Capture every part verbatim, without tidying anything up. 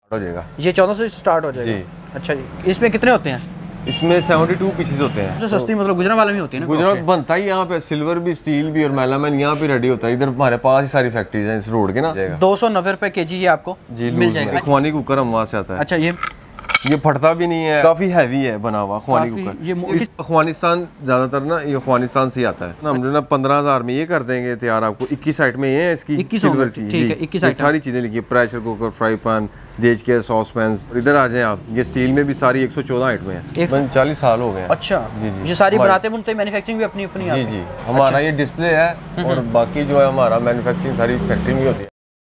हो जाएगा। ये चौदह सौ से स्टार्ट हो जाएगा जी। अच्छा जी, इसमें कितने होते हैं? इसमें बहत्तर पीसेस होते हैं। सबसे सस्ती मतलब गुजरात वाले में होती है ना? गुजरात बनता ही यहाँ पे, सिल्वर भी, स्टील भी और मेलामाइन यहाँ पे रेडी होता है। इधर हमारे पास ही सारी फैक्ट्रीज हैं इस रोड के ना। दो सौ नब्बे रुपए के जी ये आपको जी मिल जाएगा। खुमानी कुकर हम वहाँ से आता है। अच्छा, ये ये फटता भी नहीं है, काफी हैवी है बना हुआ खुमानी कुकर। ये इस अफगानिस्तान ज्यादातर ना, ये अफगानिस्तान से ही आता है ना। हम जो ना पंद्रह हजार में ये कर देंगे तैयार आपको। इक्कीस साइड में ये है इसकी सिल्वर की, ठीक है, इक्कीस साइड सारी चीजें लिखी है। प्रेशर कुकर, फ्राई पैन, देज के सॉस पैन। इधर आ जाए आप, ये स्टील में भी सारी एक सौ चौदह आइटमें हैं। चालीस साल हो गए। अच्छा जी जी, ये सारी बनाते बुनते मैन्युफैक्चरिंग भी अपनी अपनी जी जी। हमारा ये डिस्प्ले है और बाकी जो है हमारा मैन्युफैक्चरिंग सारी फैक्ट्री में होती है।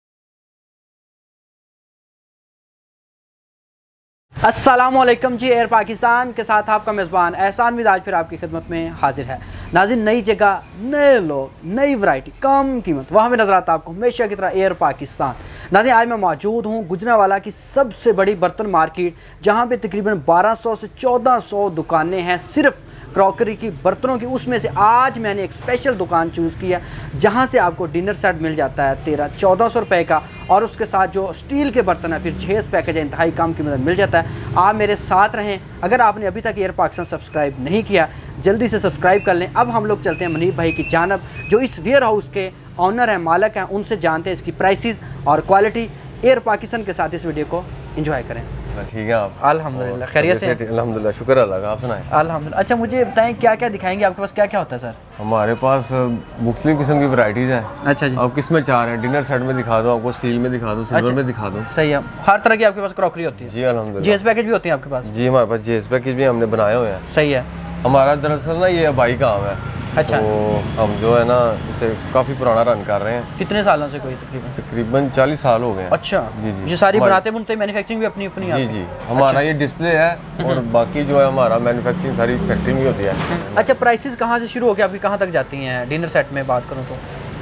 अस्सलामुअलैकुम जी, एयर पाकिस्तान के साथ आपका मेज़बान एहसान मिजाज फिर आपकी खिदमत में हाजिर है। नाज़रीन, नई जगह, नए लोग, नई वैरायटी, कम कीमत, वहाँ भी नज़र आता है आपको हमेशा की तरह एयर पाकिस्तान। नाज़रीन, आज मैं मौजूद हूँ गुजरांवाला की सबसे बड़ी बर्तन मार्केट, जहाँ पे तकरीबन बारह सौ से चौदह सौ दुकानें हैं सिर्फ क्रॉकरी की, बर्तनों की। उसमें से आज मैंने एक स्पेशल दुकान चूज़ किया जहाँ से आपको डिनर सेट मिल जाता है तेरह चौदह सौ रुपये का, और उसके साथ जो स्टील के बर्तन है फिर छः पैकेज है, इंतहाई कम कीमत में मिल जाता है। आप मेरे साथ रहें। अगर आपने अभी तक एयर पाकिस्तान सब्सक्राइब नहीं किया, जल्दी से सब्सक्राइब कर लें। अब हम लोग चलते हैं मनीब भाई की जानब, जो इस वेयर हाउस के ऑनर हैं, मालक हैं। उनसे जानते हैं इसकी प्राइसेस और क्वालिटी। एयर पाकिस्तान के साथ इस वीडियो को एंजॉय करें। ठीक है आप? अल्हम्दुलिल्लाह खैरियत से? अल्हम्दुलिल्लाह, शुक्र अल्लाह का। आप सुनाएं? अल्हम्दुलिल्लाह। अच्छा, मुझे बताएं क्या क्या दिखाएंगे, आपके पास क्या क्या होता है सर? हमारे पास मुख्तलिफ किस्म की वैरायटीज़ हैं। अच्छा जी। आप किस में चाह रहे हैं? डिनर सेट में दिखा दो आपको, स्टील में दिखा दो, सिल्वर अच्छा, में दिखा दो। सही है, हर तरह की आपके पास क्रॉकरी होती है? जी अल्हम्दुलिल्लाह। जीएस पैकेज भी होती है आपके पास? जी, हमारे पास जीएस पैकेज भी हमने बनाए हुए हैं। सही है। हमारा दरअसल ना ये अबाई काम है। अच्छा। तो हम जो है ना इसे काफ़ी पुराना रन कर रहे हैं। कितने सालों से? कोई तकरीबन तकरीबन चालीस साल हो गए हैं। अच्छा जी जी। ये सारी बनाते बुनते मैन्युफैक्चरिंग भी अपनी अपनी? जी जी। हमारा ये डिस्प्ले है और बाकी जो है हमारा मैन्युफैक्चरिंग सारी फैक्ट्री में होती है। अच्छा, प्राइसेस कहाँ से शुरू होकर आपकी कहाँ तक जाती हैं? डिनर सेट में बात करूँ तो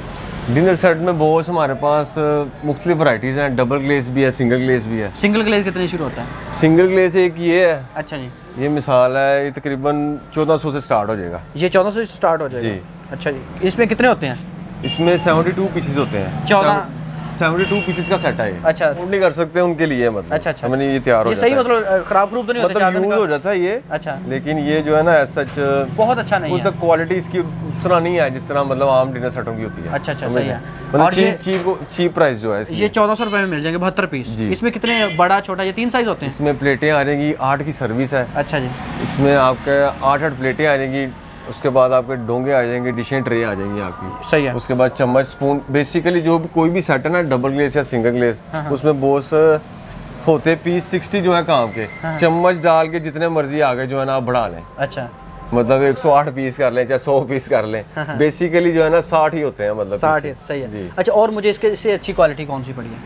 डिनर सेट में बहुत हमारे पास मुख्तलिफ वैराइटीज़ हैं। डबल ग्लेस भी है, सिंगल ग्लेस भी है। सिंगल ग्लेस कितने शुरू होता है? सिंगल ग्लेस एक ये है। अच्छा जी। ये मिसाल है, ये तकरीबन चौदह सौ से स्टार्ट हो जाएगा। ये चौदह सौ से स्टार्ट हो जाएगा? जी। अच्छा जी, इसमें कितने होते हैं? इसमें बहत्तर पीसेस होते हैं। चौदह बहत्तर पीसेस का सेट है। अच्छा, फोल्ड नहीं कर सकते उनके लिए, मतलब अच्छा अच्छा, हमने ये तैयार हो जाता है। ये सही मतलब खराब खरूब तो नहीं होता? मतलब यूज हो जाता है ये। अच्छा। लेकिन ये जो है ना एज सच बहुत अच्छा नहीं है, मतलब क्वालिटी इसकी उस तरह नहीं है जिस तरह मतलब आम डिनर सेटों की होती है। अच्छा अच्छा, सही है। मतलब चीप चीप चीप प्राइस जो है ये चौदह सौ रुपए में मिल जाएंगे बहत्तर पीस। इसमें कितने बड़ा छोटा, ये तीन साइज होते हैं? इसमें प्लेटें आ जाएंगी, आठ की सर्विस है। अच्छा जी। इसमें आपके आठ आठ प्लेटें आ जाएंगी, उसके बाद आपके डोंगे आ जाएंगे, डिशें ट्रे आ जाएंगी आपकी। सही है। उसके बाद चम्मच, स्पून, बेसिकली जो भी कोई भी सेट है ना, डबल ग्लेस या सिंगल ग्लेस, उसमें बहुत होते पीस साठ जो है काम के। चम्मच डाल के जितने मर्जी आगे जो है ना आप बढ़ा लें। अच्छा, मतलब एक सौ आठ पीस कर लें चाहे सौ पीस कर लें, बेसिकली जो है ना साठ ही होते हैं, मतलब साठ। सही है। अच्छा, और मुझे इसके इससे अच्छी क्वालिटी कौन सी पड़ी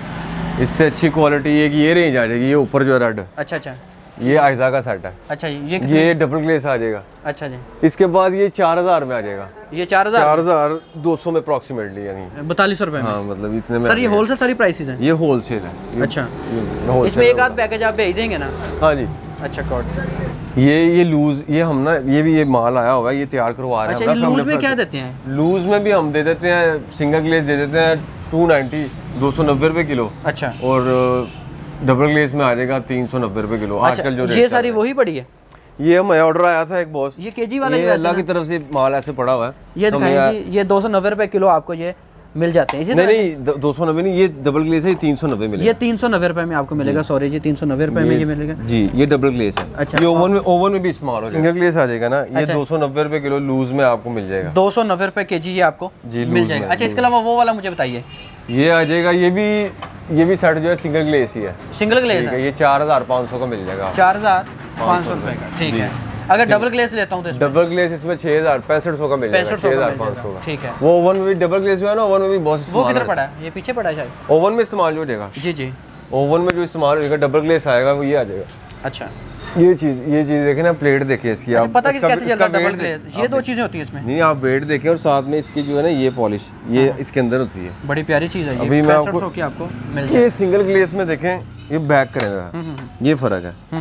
है? इससे अच्छी क्वालिटी ये कि ये रेंज आ जाएगी। ये ऊपर जो है रेड, अच्छा अच्छा, ये आयजा का सेट है। अच्छा, ये ये डबल ग्लेस आ जाएगा। अच्छा जी। इसके बाद ये चार हजार में आ जाएगा। ये चार हजार चार हजार दो सौ में अप्रोक्सीमेटली, यानी बतालीस रुपए में। हाँ, मतलब इतने में। सर ये होलसेल सारी प्राइसेस हैं? ये होलसेल है। अच्छा, इसमें एक आध पैकेज आप भेज देंगे ना? हाँ जी। अच्छा, कॉट। ये ये लूज, ये हम ना ये भी ये माल आया हुआ है, ये तैयार करवा रहे हैं। अच्छा, लूज में क्या देते हैं? लूज में भी हम दे देते हैं, सिंगल ग्लेस दे देते हैं टू नाइन्टी, दो सौ नब्बे रुपए किलो। अच्छा। और डबल ग्लेस में आ जाएगा तीन सौ नब्बे रुपए किलो। अच्छा, आजकल जो ये सारी वही पड़ी है? ये हमें ऑर्डर आया था एक बॉस, ये केजी वाला, ये अल्लाह की तरफ से माल ऐसे पड़ा हुआ है। ये दिखाएं जी, ये दो सौ नब्बे रुपए किलो आपको ये मिल जाते हैं। नहीं नहीं, दो सौ नब्बे नहीं, ये डबल ग्लेस है, तीन सौ नब्बे मिलेगा। ये तीन सौ नब्बे रुपए में आपको मिलेगा। सॉरी जी, तीन सौ नब्बे रुपए में ये मिलेगा जी। ये डबल ग्लेस है। अच्छा। ये ओवन में ओवन में भी इस्तेमाल हो जाएगा। सिंगल ग्लेस आ जाएगा ना, ये दो सौ नब्बे रुपए किलो लूज में आपको मिल जाएगा। दो सौ नब्बे रुपए के जी ये आपको मिल जाएगा। अच्छा, इसके अलावा वो वाला मुझे बताइए। ये आ जाएगा, ये भी ये भी सेट जो है सिंगल ग्लेस ही है। सिंगल ग्लेस है, ये चार हजार पाँच सौ का मिल जाएगा। चार हजार पाँच सौ रुपए का, ठीक है। अगर डबल ग्लेस लेता हूँ तो डबल ग्लेस इसमें छह हजार पैंसठ सौ का मिल जाएगा। छह हजार पाँच सौ का, ठीक है। वो ओवन में भी डबल ग्लेस जो है ना, ओवन में भी बहुत। वो किधर पड़ा है? ये पीछे पड़ा है शायद। ओवन में इस्तेमाल हो जाएगा। जी जी, ओवन में जो इस्तेमाल हो जाएगा डबल ग्लेस आएगा, वो ये आ जाएगा। अच्छा, ये चीज ये चीज देखें ना, प्लेट देखिए इसकी। आप पता कैसे चल रहा है डबल ग्लेस? ये दो चीजें होती है इसमें। नहीं, आप वेट देखें और साथ में इसकी जो है ना ये पॉलिश, ये इसके अंदर होती है। बड़ी प्यारी चीज है ये। अभी मैं आपको आपको मिल ये सिंगल ग्लेस में देखें, ये बैक करेगा, ये फर्क है।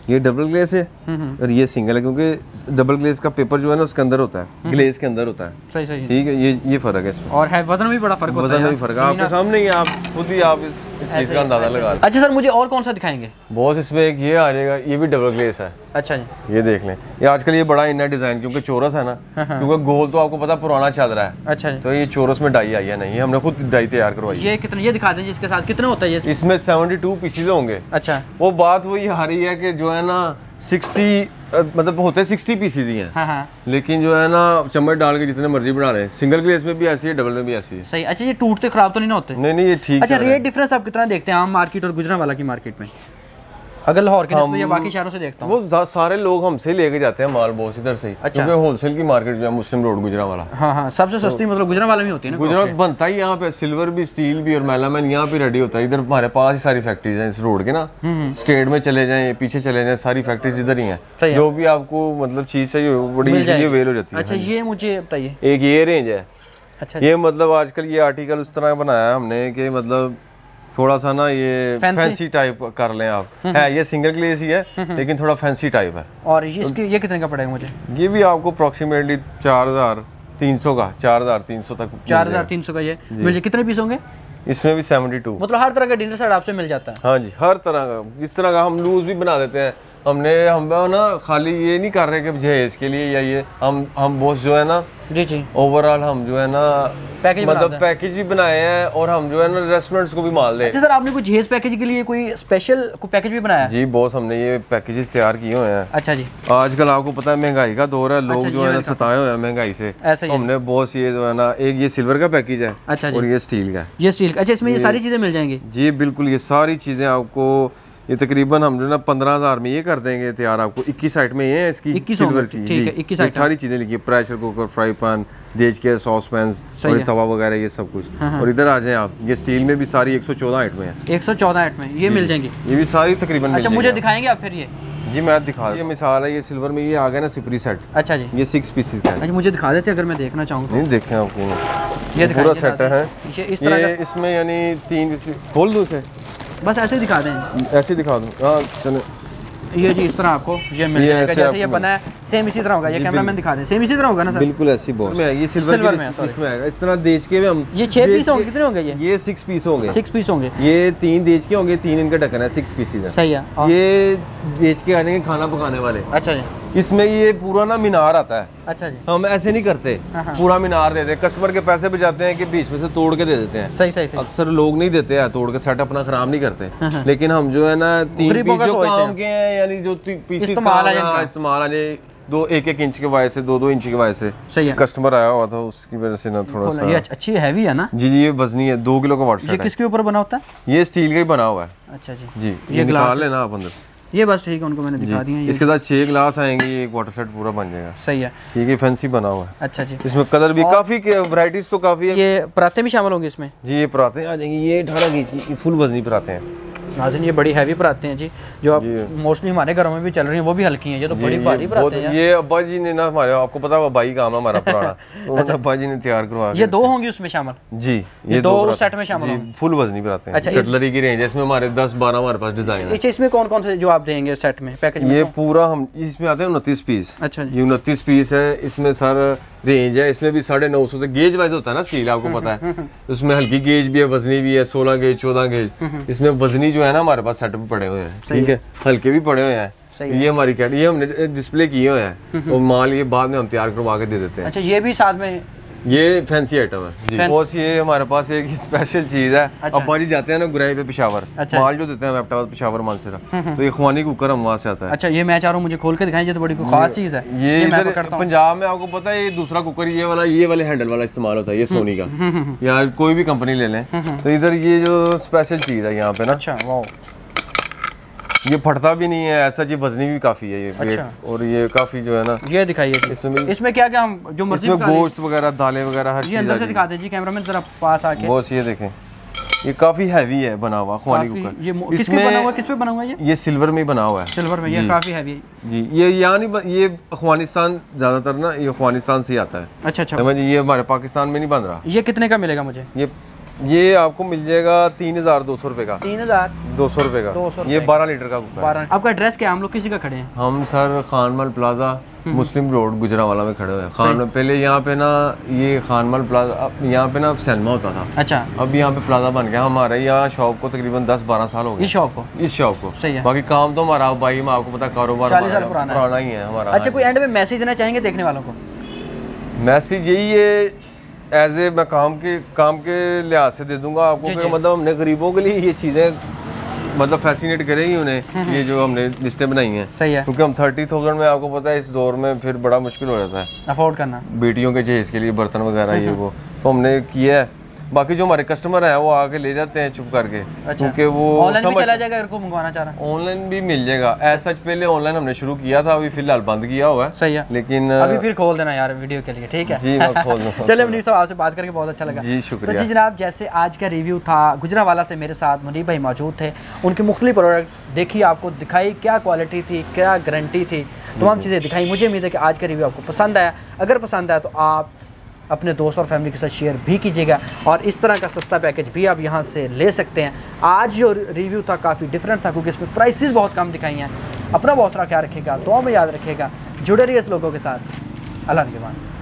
ये डबल ग्लेस है और ये सिंगल है, क्योंकि डबल ग्लेस का पेपर जो है ना उसके अंदर होता है, ग्लेस के अंदर होता है। सही सही ठीक है, ये ये फर्क है इसमें। और है वजन में भी बड़ा फर्क होता है। वजन में भी फर्क है, आपके सामने ही, आप खुद ही आप इस चीज का अंदाजा लगा लें। अच्छा सर, मुझे और कौन सा दिखाएंगे? बॉस इसमें एक ये आ जाएगा, ये भी डबल ग्लेस है। अच्छा जी, ये देख लें, ये आजकल ये बड़ा इन है डिजाइन, क्योंकि चोरस है ना, क्योंकि गोल तो आपको पता पुराना चल रहा है। अच्छा जी, तो ये चोरस में डाई आई है, नहीं हमने खुद डाई तैयार करवाई। ये कितने, ये दिखा दें जिसके साथ कितने होता है ये? इसमें सेवेंटी टू पीसीज होंगे। अच्छा, वो बात वही आ रही है कि जो है ना सिक्सटी मतलब होते हैं सिक्सटी पीसीज ही हैं। हाँ हाँ, लेकिन जो है ना चम्मच डाल के जितने मर्जी बना लें, सिंगल ग्लेस में भी ऐसी है, डबल में भी ऐसी है। सही। अच्छा, ये टूटते खराब तो नहीं ना होते? नहीं नहीं, ये ठीक। अच्छा, रेट डिफरेंस आप कितना देखते हैं आम मार्केट और गुजरांवाला की मार्केट में? अगर लाहौर के नस्बत या बाकी शहरों से देखता हूं, वो सारे लोग हमसे लेके जाते हैं माल बॉस इधर से ही। अच्छा। क्योंकि होलसेल की मार्केट जो है मुस्लिम रोड गुजरांवाला। हाँ हाँ, सबसे सस्ती मतलब गुजरांवाला में होती है ना। गुजरात बनता ही यहाँ पे, सिल्वर भी, स्टील भी और मेलामाइन यहाँ पे रेडी होता है। इधर हमारे पास ही सारी फैक्ट्रीज हैं इस रोड के ना, स्टेट में चले जाएं, पीछे चले जाएं, सारी फैक्ट्रीज इधर ही हैं। जो भी आपको मतलब चीज चाहिए बड़ी इजीली अवेल हो जाती है। अच्छा, ये मुझे बताइए। एक ये रेंज है। अच्छा, ये मतलब आजकल ये आर्टिकल उस तरह बनाया है हमने कि मतलब थोड़ा सा ना ये फैंसी टाइप कर लें आप। है ये सिंगल ग्लेस ही है, लेकिन थोड़ा फैंसी टाइप है। और इसके ये कितने का पड़ेगा मुझे? ये भी आपको अप्रोक्सीमेटली चार हजार तीन सौ का, चार हजार तीन सौ तक। चार हजार तीन सौ का ये मुझे कितने पीस होंगे? इसमें भी सेवेंटी टू। मतलब हर तरह का डिनर सेट आपसे मिल जाता है? हाँ जी, हर तरह का, जिस तरह का हम लूज भी बना देते हैं। हमने हम ना खाली ये नहीं कर रहे कि जहेज के लिए या ये हम हम बॉस जो है ना, जी जी, ओवरऑल हम जो है ना पैकेज मतलब पैकेज भी बनाए हैं और हम जो है ना रेस्टोरेंट्स को भी माल दे। अच्छा सर, आपने कोई जहेज पैकेज के लिए कोई स्पेशल कोई पैकेज भी बनाया? जी बॉस, हमने ये पैकेजेस तैयार किए हुए हैं। अच्छा जी, आजकल आपको पता है महंगाई का दौर है, लोग अच्छा, जो है ना सताए हुए हैं महंगाई से। ऐसा ही हमने बॉस ये जो है ना, एक ये सिल्वर का पैकेज है। अच्छा जी, और ये स्टील का। ये स्टील का। अच्छा, इसमें ये सारी चीजें मिल जाएंगी? जी बिल्कुल, ये सारी चीजें आपको ये तकरीबन हम जो ना पंद्रह हजार में ये कर देंगे तैयार आपको। इक्कीस साइड में ये है इसकी सिल्वर की। ठीक है, इक्कीस साइड सारी चीजें लिखी, प्रेशर कुकर, फ्राई पैन, देज के सॉस पैन और तवा वगैरह ये सब कुछ। और इधर आ जाए आप, ये स्टील में भी सारी एक सौ चौदह आइटम है। एक सौ चौदह आइटम में ये मिल जाएंगी? ये भी सारी तकरीबन। अच्छा, मुझे दिखाएंगे आप फिर? ये जी मैं दिखा, ये मिसाल है, ये सिल्वर में ये आ गया ना सिपरी सेट। अच्छा जी, ये सिक्स पीसेस का है। अच्छा, मुझे दिखा देते अगर मैं देखना चाहूँ तो। नहीं देखें आपको, ये पूरा सेट है। ये इस तरह ये इसमें यानी तीन खोल दूँ से, बस ऐसे दिखा दें? ऐसे दिखा दूँ, हाँ चलो। ये जी इस तरह आपको ये मिल जाएगा, जैसे ये बना है सेम इसी तरह होगा। ये कैमरामैन दिखा दें, सेम इसी तरह होगा ना सर? बिल्कुल ऐसी बॉस में है। ये सिल्वर सिल्वर में इसमें आएगा इस तरह देज के में हम। ये छह पीस होंगे? कितने होंगे ये? ये सिक्स पीस होंगे। सिक्स पीस होंगे। ये तीन देज के होंगे, तीन इनका ढक्कन है, सिक्स पीसेस है। सही है। ये देज के आने के खाना पकाने वाले। अच्छा जी, इसमें ये पूरा ना मीनार आता है। अच्छा जी, हम ऐसे नहीं करते, पूरा मीनार देते हैं। कस्टमर के पैसे बचाते हैं कि बीच में से तोड़ के दे देते हैं। सही सही सही। अक्सर लोग नहीं देते हैं तोड़ के, सेट अपना खराब नहीं करते। लेकिन हम जो है ना तीन पीस जो काम के हैं, यानी जो पीस इस्तेमाल आ जाए, दो एक एक इंच के वाय से, दो दो इंच के वाय से। सही है। कस्टमर आया हुआ था उसकी वजह से ना थोड़ा सा। ये अच्छी हैवी है ना? जी जी, ये वजनी है, दो किलो का वाटर ये किसके ऊपर बना होता है? ये स्टील का ही बना हुआ है। अच्छा जी जी, ये निकाल लेना आप अंदर। ये बस ठीक है, उनको मैंने दिखा दिया। इसके साथ छह ग्लास आएंगे, एक वाटर सेट पूरा बन जाएगा। सही है, ठीक है, फैंसी बना हुआ है। अच्छा जी, इसमें कलर भी काफी, वैरायटीज तो काफी है। ये पराते भी शामिल होंगे इसमें? जी, ये पराते आ जाएंगे, ये अठारह की फुल वजनी पराते हैं। नाज़रीन, ये बड़ी हैवी पराते हैं जी, जो अब मोस्टली हमारे घरों में भी चल रही हैं, वो भी हल्की हैं। ये तो बड़ी भारी पराते हैं। ये अब्बा जी ने ना हमारे, आपको पता है भाई काम है हमारा पुराना, तो अच्छा, अब्बा जी ने तैयार करवा। ये दो होंगी उसमें शामिल? जी, ये दो उस सेट में शामिल होंगे। फुल वजनी पराते हैं। अच्छा, कटलरी की रेंज है इसमें हमारे दस बारह हमारे पास डिजाइन है। अच्छा, इसमें कौन कौन से जो आप देंगे सेट में, पैकेज में? ये पूरा हम इसमें आते हैं उनतीस पीस। अच्छा, ये उनतीस पीस है। इसमें सर रेंज है, इसमें भी साढ़े नौ सौ से गेज वाइज होता है ना स्टील, आपको पता है। उसमें हल्की गेज भी है, वजनी भी है, सोलह गेज, चौदह गेज। इसमें वजनी जो है ना हमारे पास सेट पड़े हुए हैं। ठीक है, हल्के भी पड़े हुए हैं। ये हमारी कैट, ये हमने डिस्प्ले किए हुए हैं और माल ये बाद में हम तैयार करवा के दे देते हैं। अच्छा, ये भी साथ में? ये फैंसी आइटम है बॉस। ये हमारे पास एक स्पेशल चीज है। अच्छा। अब्बा जी जाते हैं ना गुराई पे पेशावर। अच्छा। माल जो देते हैं अहमदाबाद पेशावर मानसरा, तो ये खुवानी कुकर हम वहाँ से आता है। अच्छा, ये मैं चाह रहा हूँ मुझे खोल के दिखाएं, ये तो बड़ी खास चीज है। ये इधर पंजाब में आपको पता है, ये दूसरा कुकर ये वाला, ये वाले हैंडल वाला इस्तेमाल होता है, ये सोनी का, या कोई भी कंपनी ले लें। तो इधर ये जो स्पेशल चीज है यहाँ पे ना। अच्छा, वाह, ये फटता भी नहीं है ऐसा जी, वजनी भी काफी है ये। अच्छा। और ये काफी जो है ना, ये दिखाइए इसमें इसमें क्या क्या हम जो मर्जी, इसमें गोश्त वगैरह, दालें वगैरह, हर चीज अंदर से दिखा दीजिए कैमरामैन जरा पास आके। बॉस ये देखें, ये काफी हैवी है बना हुआ खुवानी कुकर। ये किस पे बना हुआ है? किस पे बना हुआ है ये? ये सिल्वर में बना हुआ है। सिल्वर में, ये काफी हैवी है जी। ये यहाँ नहीं, ये अफगानिस्तान ज्यादातर ना, ये अफगानिस्तान से आता है। अच्छा अच्छा, समझ, ये हमारे पाकिस्तान में नहीं बन रहा। ये कितने का मिलेगा मुझे? ये ये आपको मिल जाएगा तीन हजार दो सौ रुपए का। तीन हजार दो सौ रुपए का दो सौ ये बारह लीटर का कुकर। बारह। आपका एड्रेस क्या है? हम लोग किसी का खड़े हैं? हम sir Khanmal plaza Muslim road Gujranwala में खड़े हुए हैं। खान पहले यहाँ पे ना ये खानमल प्लाजा यहाँ पे ना सैलमा होता था। अच्छा। अब यहाँ पे प्लाजा बन गया। हमारे यहाँ शॉप को तकरीबन दस बारह साल हो गए। इस शॉप को इस शॉप को सही है। बाकी काम तो हमारा भाई में आपको पता कारोबार चालीस साल पुराना पुराना ही है हमारा। अच्छा, कोई एंड में मैसेज देना चाहेंगे देखने वालों को? मैसेज यही है, एज ए मैं काम के काम के लिहाज से दे दूंगा आपको कि मतलब हमने गरीबों के लिए ये चीज़ें मतलब फैसिनेट करेंगी उन्हें, ये जो हमने लिस्टें बनाई हैं। सही है। क्योंकि हम थर्टी थाउजेंड में आपको पता है इस दौर में फिर बड़ा मुश्किल हो जाता है अफोर्ड करना बेटियों के जहेज के लिए बर्तन वगैरह ये वो, तो हमने किया है। बाकी जो हमारे कस्टमर हैं वो आके ले जाते हैं चुप करके। अच्छा। क्योंकि वो ऑनलाइन भी चला जाएगा अगर को मंगवाना चाह रहा है? ऑनलाइन भी मिल जाएगा। ऐसा सच पहले ऑनलाइन हमने शुरू किया था, अभी फिलहाल बंद किया हुआ है। सही है। लेकिन अभी फिर खोल देना यार वीडियो के लिए, ठीक है? जी मैं खोल दूंगा। चलिए मुनीब साहब, आपसे बात करके बहुत अच्छा लगा। जी शुक्रिया। तो जी जनाब, जैसे आज का रिव्यू था, गुजरावाला से मेरे साथ मुनीब भाई मौजूद थे। उनकी मुख्तलिफ प्रोडक्ट देखी, आपको दिखाई क्या क्वालिटी थी, क्या गारंटी थी, तमाम चीज़ें दिखाई। मुझे उम्मीद है कि आज का रिव्यू आपको पसंद आया। अगर पसंद आया तो आप अपने दोस्तों और फैमिली के साथ शेयर भी कीजिएगा, और इस तरह का सस्ता पैकेज भी आप यहाँ से ले सकते हैं। आज जो रिव्यू था काफ़ी डिफरेंट था क्योंकि इसमें प्राइसेस बहुत कम दिखाई हैं। अपना बहुत सारा ख्याल रखिएगा, दुआ में याद रखिएगा, जुड़े रहिए इस लोगों के साथ। अल्लाह निगहबान।